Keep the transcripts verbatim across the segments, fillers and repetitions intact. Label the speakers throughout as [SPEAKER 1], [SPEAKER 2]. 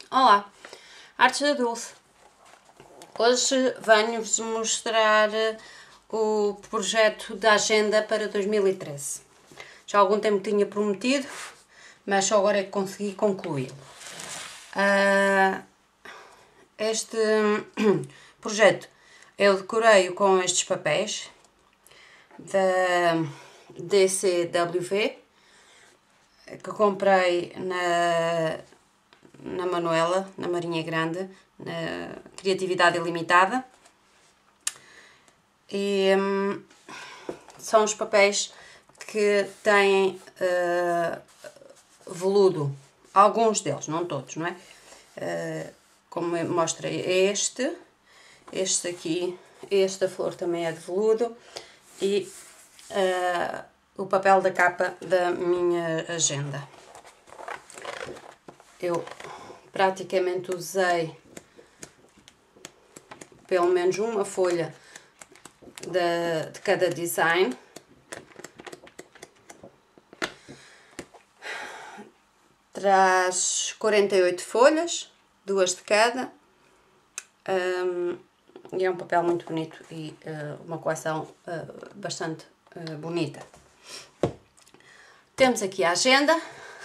[SPEAKER 1] Olá, Artes da Dulce. Hoje venho-vos mostrar o projeto da agenda para dois mil e treze. Já há algum tempo tinha prometido, mas só agora é que consegui concluí-lo. Uh, este projeto eu decorei com estes papéis da D C W V que comprei na na Manuela, na Marinha Grande, na Criatividade Ilimitada, e hum, são os papéis que têm uh, veludo, alguns deles, não todos, não é? Uh, como mostra este, este aqui, esta flor também é de veludo, e uh, o papel da capa da minha agenda. Eu praticamente usei pelo menos uma folha de, de cada design. Traz quarenta e oito folhas, duas de cada, um, e é um papel muito bonito e uh, uma coleção uh, bastante uh, bonita. Temos aqui a agenda.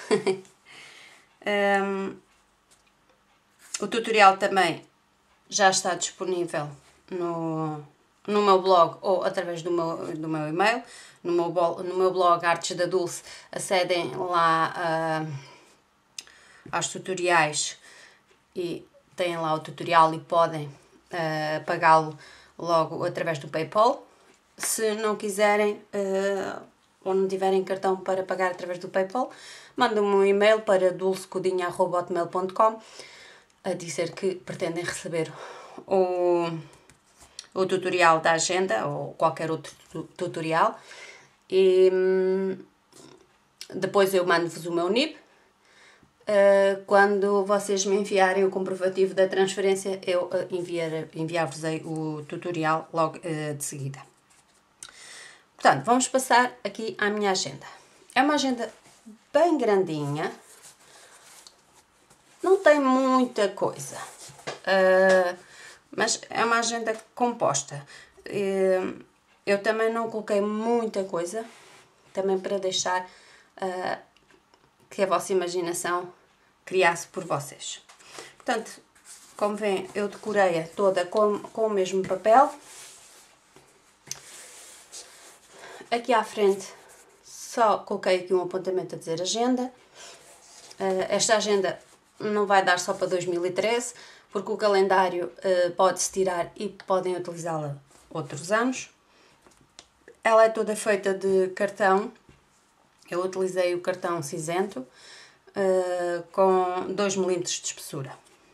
[SPEAKER 1] Um, o tutorial também já está disponível no, no meu blog ou através do meu, do meu e-mail. No meu, no meu blog Artes da Dulce, acedem lá uh, aos tutoriais e têm lá o tutorial e podem uh, pagá-lo logo através do PayPal. Se não quiserem uh, ou não tiverem cartão para pagar através do PayPal, mandem-me um e-mail para dulcecodinha arroba hotmail ponto com a dizer que pretendem receber o, o tutorial da agenda ou qualquer outro tutorial, e hum, depois eu mando-vos o meu N I B. Uh, quando vocês me enviarem o comprovativo da transferência, eu uh, enviar, enviar-vos-ei o tutorial logo uh, de seguida. Portanto, vamos passar aqui à minha agenda. É uma agenda bem grandinha, não tem muita coisa, uh, mas é uma agenda composta. Uh, eu também não coloquei muita coisa, também para deixar uh, que a vossa imaginação criasse por vocês. Portanto, como veem, eu decorei-a toda com, com o mesmo papel. Aqui à frente só coloquei aqui um apontamento a dizer agenda. Uh, esta agenda não vai dar só para dois mil e treze, porque o calendário uh, pode-se tirar e podem utilizá-la outros anos. Ela é toda feita de cartão. Eu utilizei o cartão cinzento uh, com dois milímetros de espessura.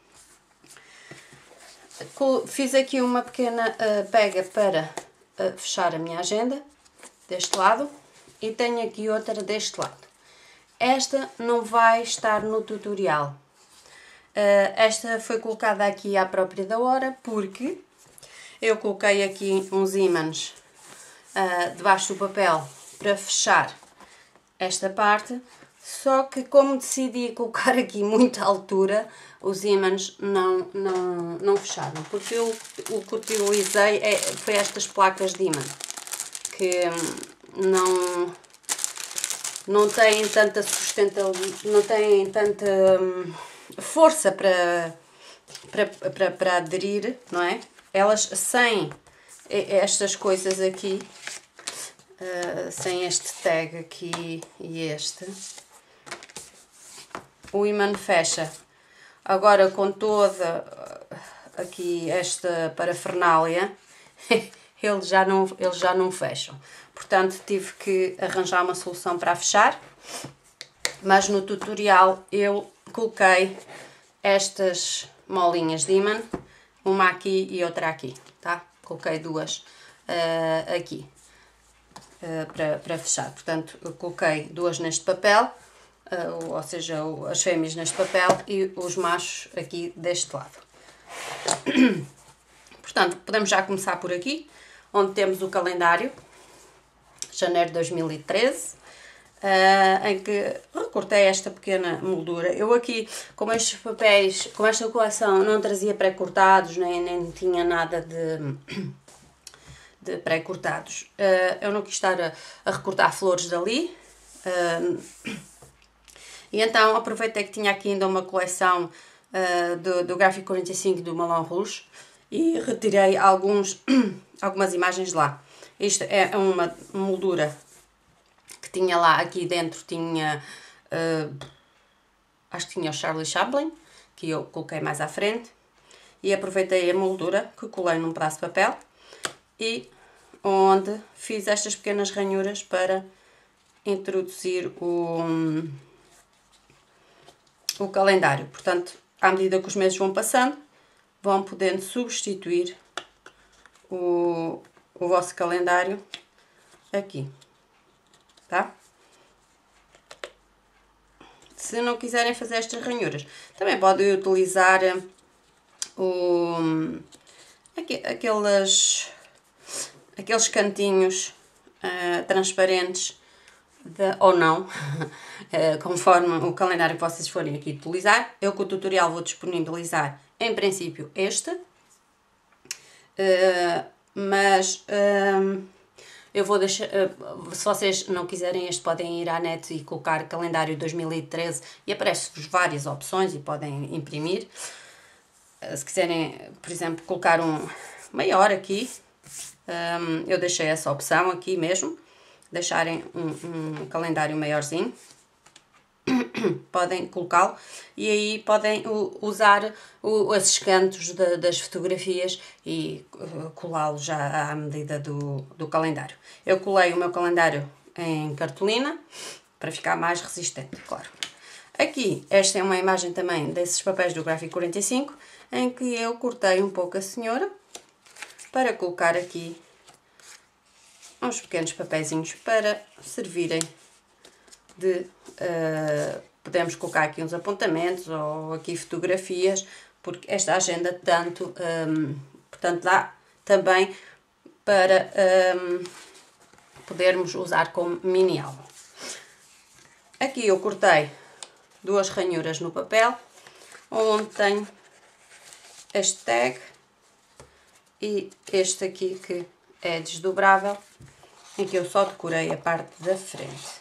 [SPEAKER 1] Fiz aqui uma pequena uh, pega para uh, fechar a minha agenda deste lado, e tenho aqui outra deste lado. Esta não vai estar no tutorial. Uh, esta foi colocada aqui à própria da hora, porque eu coloquei aqui uns ímãs uh, debaixo do papel para fechar esta parte, só que como decidi colocar aqui muita altura, os ímãs não, não, não fecharam, porque eu, o que utilizei é, foi estas placas de ímã, que não, não têm tanta sustentabilidade, não têm tanta hum, força para, para, para, para aderir, não é? Elas sem estas coisas aqui, uh, sem este tag aqui e este, o ímã fecha. Agora com toda aqui esta parafernália, eles já não, eles já não fecham. Portanto, tive que arranjar uma solução para fechar, mas no tutorial eu coloquei estas molinhas de ímã, uma aqui e outra aqui, tá? Coloquei duas uh, aqui uh, para, para fechar. Portanto, eu coloquei duas neste papel, uh, ou seja, as fêmeas neste papel e os machos aqui deste lado. Portanto, podemos já começar por aqui, onde temos o calendário, janeiro de dois mil e treze. uh, em que recortei esta pequena moldura. Eu aqui, como estes papéis, como esta coleção não trazia pré-cortados, nem, nem tinha nada de, de pré-cortados, uh, eu não quis estar a, a recortar flores dali. Uh, e então aproveitei que tinha aqui ainda uma coleção uh, do, do Graphic quarenta e cinco do Moulin Rouge e retirei alguns, algumas imagens de lá. Isto é uma moldura que tinha lá, aqui dentro tinha, uh, acho que tinha o Charlie Chaplin, que eu coloquei mais à frente, e aproveitei a moldura que colei num pedaço de papel e onde fiz estas pequenas ranhuras para introduzir o, o calendário. Portanto, à medida que os meses vão passando, vão podendo substituir o, o vosso calendário aqui, tá? Se não quiserem fazer estas ranhuras, também podem utilizar o, aqueles, aqueles cantinhos uh, transparentes, de, ou não, uh, conforme o calendário que vocês forem aqui utilizar. Eu com o tutorial vou disponibilizar, em princípio, este, uh, mas uh, eu vou deixar, uh, se vocês não quiserem este, podem ir à net e colocar calendário dois mil e treze e aparece-vos várias opções e podem imprimir. Uh, se quiserem, por exemplo, colocar um maior aqui, um, eu deixei essa opção aqui mesmo, deixarem um, um calendário maiorzinho, podem colocá-lo e aí podem usar o, esses cantos de, das fotografias e uh, colá-lo já à medida do, do calendário. Eu colei o meu calendário em cartolina para ficar mais resistente, claro. Aqui, esta é uma imagem também desses papéis do Graphic quarenta e cinco, em que eu cortei um pouco a senhora para colocar aqui uns pequenos papeizinhos para servirem de... Uh, podemos colocar aqui uns apontamentos ou aqui fotografias, porque esta agenda tanto, um, portanto, dá também para um, podermos usar como mini álbum. Aqui eu cortei duas ranhuras no papel, onde tenho este tag e este aqui que é desdobrável, em que eu só decorei a parte da frente.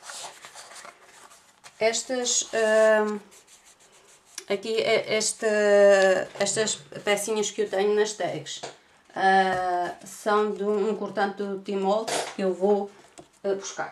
[SPEAKER 1] Estas, uh, aqui, esta, estas pecinhas que eu tenho nas tags uh, são de um cortante do Tmall que eu vou uh, buscar.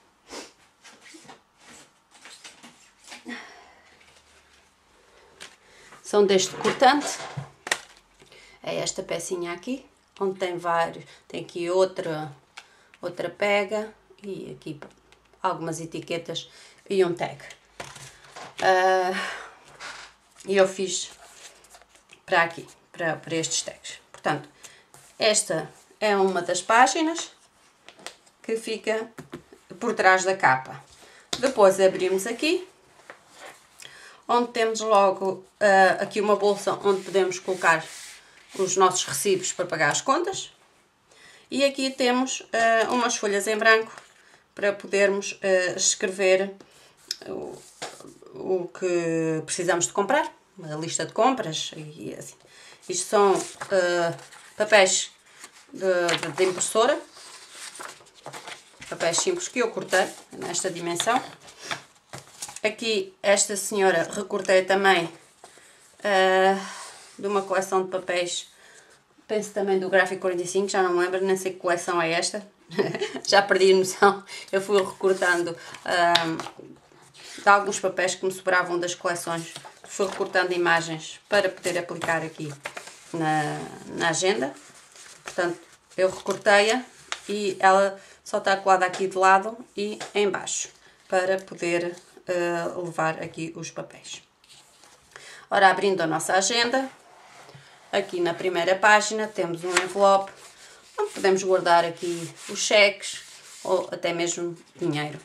[SPEAKER 1] São deste cortante, é esta pecinha aqui, onde tem vários, tem aqui outra, outra pega e aqui algumas etiquetas e um tag. Uh, e eu fiz para aqui, para, para estes tags. Portanto, esta é uma das páginas que fica por trás da capa. Depois abrimos aqui, onde temos logo uh, aqui uma bolsa onde podemos colocar os nossos recibos para pagar as contas. E aqui temos uh, umas folhas em branco para podermos uh, escrever o, o que precisamos de comprar, uma lista de compras e assim. Isto são uh, papéis de, de, de impressora, papéis simples que eu cortei nesta dimensão. Aqui esta senhora recortei também uh, de uma coleção de papéis, penso também do Graphic quarenta e cinco, já não me lembro, nem sei que coleção é esta, já perdi a noção. Eu fui recortando uh, de alguns papéis que me sobravam das coleções, fui recortando imagens para poder aplicar aqui na, na agenda. Portanto, eu recortei-a e ela só está colada aqui de lado e em baixo, para poder uh, levar aqui os papéis. Ora, abrindo a nossa agenda, aqui na primeira página temos um envelope, onde podemos guardar aqui os cheques ou até mesmo dinheiro.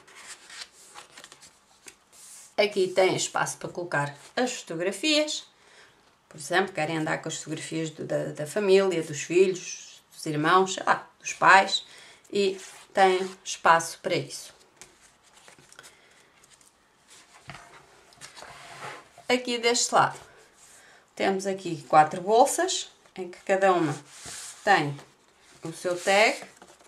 [SPEAKER 1] Aqui tem espaço para colocar as fotografias, por exemplo, querem andar com as fotografias do, da, da família, dos filhos, dos irmãos, sei lá, dos pais, e tem espaço para isso. aqui deste lado temos aqui quatro bolsas, em que cada uma tem o seu tag.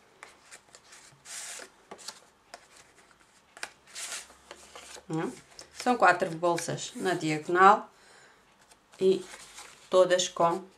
[SPEAKER 1] Hum. São quatro bolsas na diagonal e todas com uh,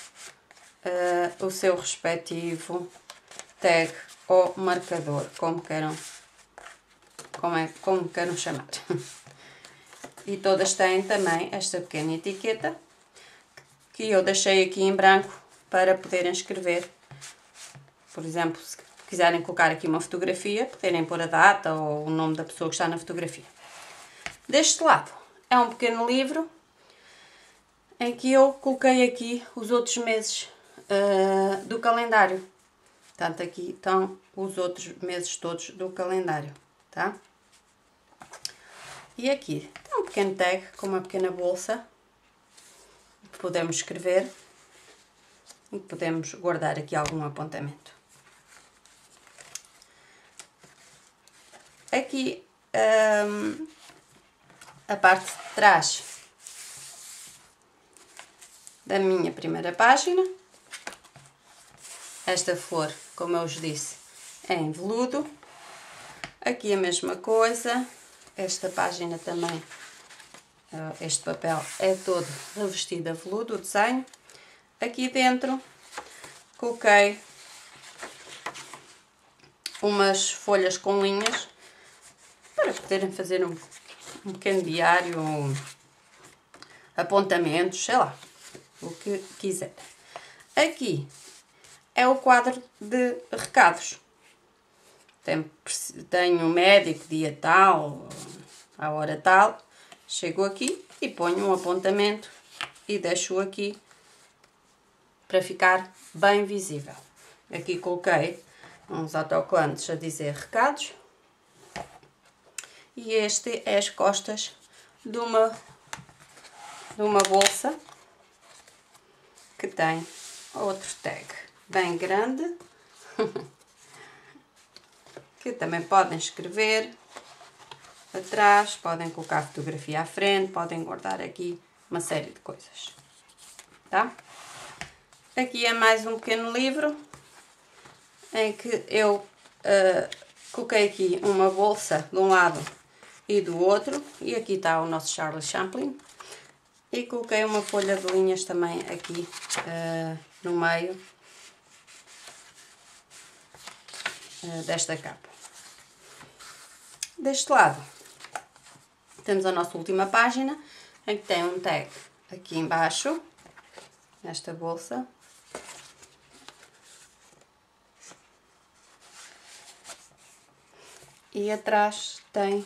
[SPEAKER 1] o seu respectivo tag ou marcador, como queiram, como, é, como queiram chamar. E todas têm também esta pequena etiqueta que eu deixei aqui em branco para poderem escrever. Por exemplo, se quiserem colocar aqui uma fotografia, poderem pôr a data ou o nome da pessoa que está na fotografia. Deste lado é um pequeno livro em que eu coloquei aqui os outros meses uh, do calendário. Portanto, aqui estão os outros meses todos do calendário, tá? E aqui tem um pequeno tag com uma pequena bolsa que podemos escrever e podemos guardar aqui algum apontamento. Aqui um, a parte de trás da minha primeira página. Esta flor, como eu vos disse, é em veludo. Aqui a mesma coisa. Esta página também, este papel é todo revestido a veludo, o desenho. Aqui dentro coloquei umas folhas com linhas para poderem fazer um, um pequeno diário, um, apontamentos, sei lá, o que quiser. Aqui é o quadro de recados. Tenho, tenho um médico, dia tal, à hora tal. Chego aqui e ponho um apontamento e deixo aqui para ficar bem visível. Aqui coloquei uns autocolantes a dizer recados. E este é as costas de uma, de uma bolsa que tem outro tag bem grande. Que também podem escrever atrás, podem colocar fotografia à frente, podem guardar aqui uma série de coisas, tá? Aqui é mais um pequeno livro em que eu uh, coloquei aqui uma bolsa de um lado e do outro, e aqui está o nosso Charlie Chaplin, e coloquei uma folha de linhas também aqui uh, no meio uh, desta capa. Deste lado temos a nossa última página, em que tem um tag aqui embaixo, nesta bolsa. E atrás tem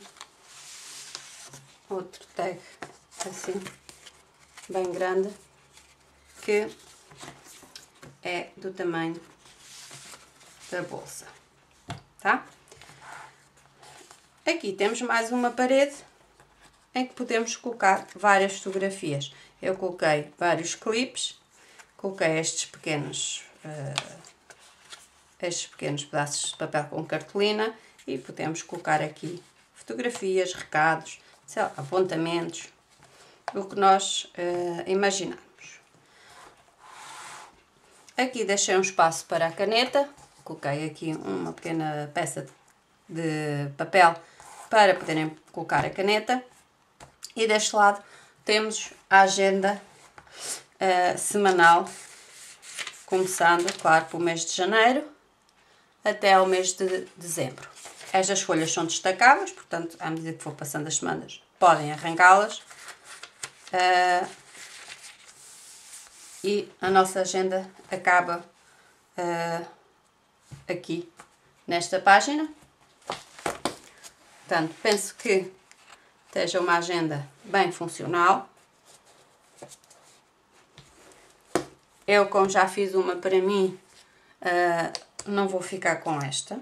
[SPEAKER 1] outro tag, assim, bem grande, que é do tamanho da bolsa, tá? Aqui temos mais uma parede em que podemos colocar várias fotografias. Eu coloquei vários clipes, coloquei estes pequenos, uh, estes pequenos pedaços de papel com cartolina e podemos colocar aqui fotografias, recados, sei lá, apontamentos, o que nós uh, imaginamos. Aqui deixei um espaço para a caneta, coloquei aqui uma pequena peça de papel para poderem colocar a caneta. E deste lado temos a agenda uh, semanal, começando, claro, pelo mês de janeiro até ao mês de dezembro. Estas folhas são destacáveis, portanto, à medida que for passando as semanas, podem arrancá-las. Uh, e a nossa agenda acaba uh, aqui, nesta página. Portanto, penso que esteja uma agenda bem funcional. Eu, como já fiz uma para mim, uh, não vou ficar com esta.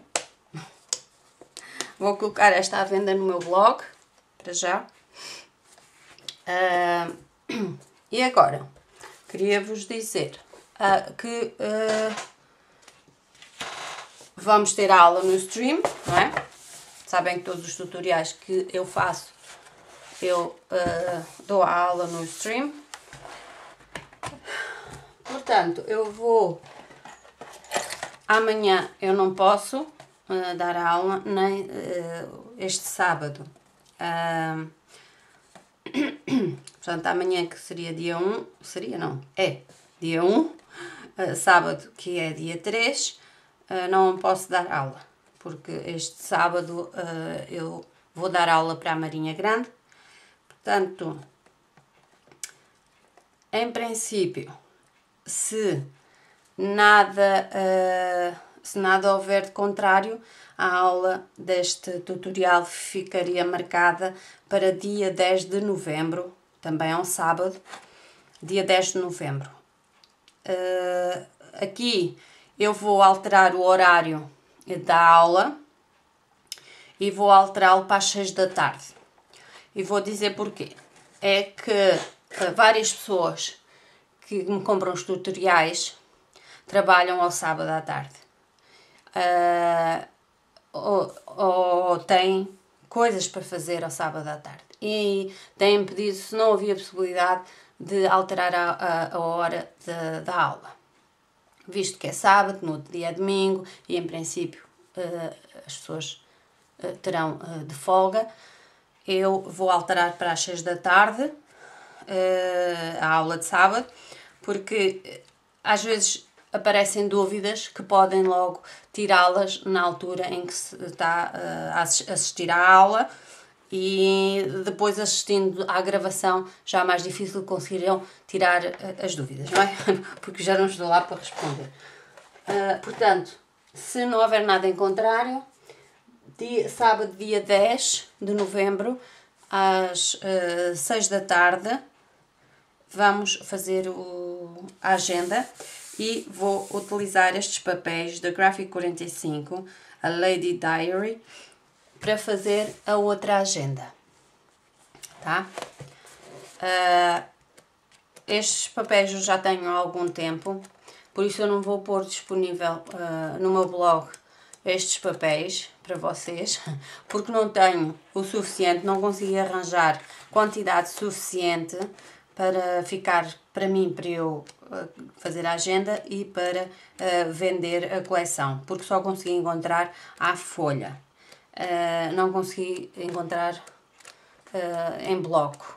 [SPEAKER 1] Vou colocar esta à venda no meu blog, para já. Uh, e agora, queria vos dizer uh, que uh, vamos ter aula no stream, não é? Sabem que todos os tutoriais que eu faço eu uh, dou a aula no stream. Portanto, eu vou... Amanhã eu não posso uh, dar a aula, nem uh, este sábado. Uh, portanto, amanhã, que seria dia um, seria não, é dia um, uh, sábado, que é dia três, uh, não posso dar aula, porque este sábado uh, eu vou dar aula para a Marinha Grande. Portanto, em princípio, se nada, uh, se nada houver de contrário, a aula deste tutorial ficaria marcada para dia dez de novembro, também é um sábado, dia dez de novembro. Uh, aqui eu vou alterar o horário da aula e vou alterá-lo para as seis da tarde. E vou dizer porquê. É que uh, várias pessoas que me compram os tutoriais trabalham ao sábado à tarde. Uh, ou, ou têm coisas para fazer ao sábado à tarde. E têm pedido se não havia possibilidade de alterar a, a, a hora de, da aula. Visto que é sábado, no outro dia é domingo e em princípio uh, as pessoas uh, terão uh, de folga, eu vou alterar para as seis da tarde uh, a aula de sábado, porque às vezes aparecem dúvidas que podem logo tirá-las na altura em que se está uh, a assistir à aula, e depois assistindo à gravação já é mais difícil conseguirem tirar uh, as dúvidas, não é? Porque já não estou lá para responder. Uh, portanto, se não houver nada em contrário, dia, sábado dia dez de novembro às uh, seis da tarde vamos fazer o, a agenda. E vou utilizar estes papéis da Graphic quarenta e cinco, a Lady Diary, para fazer a outra agenda, tá? Uh, estes papéis eu já tenho há algum tempo, por isso eu não vou pôr disponível uh, no meu blog estes papéis para vocês, porque não tenho o suficiente, não consegui arranjar quantidade suficiente para ficar para mim, para eu uh, fazer a agenda e para uh, vender a coleção, porque só consegui encontrar à folha, uh, não consegui encontrar uh, em bloco,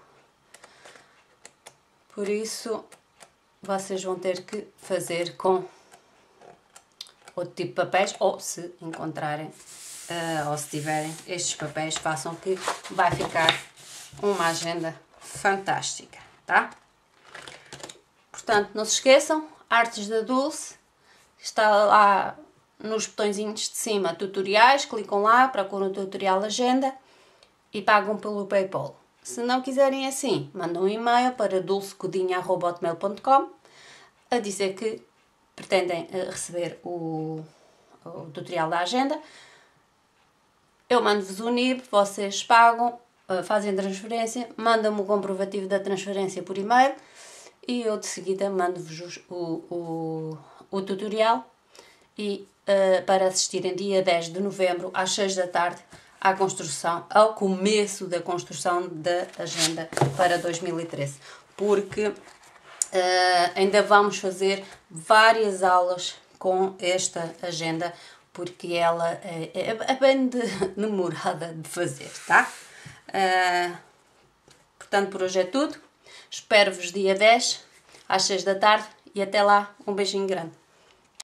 [SPEAKER 1] por isso vocês vão ter que fazer com outro tipo de papéis, ou se encontrarem uh, ou se tiverem estes papéis, façam, que vai ficar uma agenda fantástica, tá? Portanto, não se esqueçam, Artes da Dulce, está lá nos botõezinhos de cima, tutoriais, clicam lá, procuram o tutorial agenda e pagam pelo PayPal. Se não quiserem assim, mandam um e-mail para dulcecodinha arroba hotmail ponto com a dizer que pretendem receber o, o tutorial da agenda. Eu mando-vos o N I B, vocês pagam, fazem transferência, mandam-me o comprovativo da transferência por e-mail e eu de seguida mando-vos o, o, o tutorial e uh, para assistirem dia dez de novembro às seis da tarde à construção, ao começo da construção da agenda para dois mil e treze, porque uh, ainda vamos fazer várias aulas com esta agenda, porque ela é, é bem de, demorada de fazer, tá? Uh, portanto, por hoje é tudo. Espero-vos dia dez, às seis da tarde, e até lá, um beijinho grande.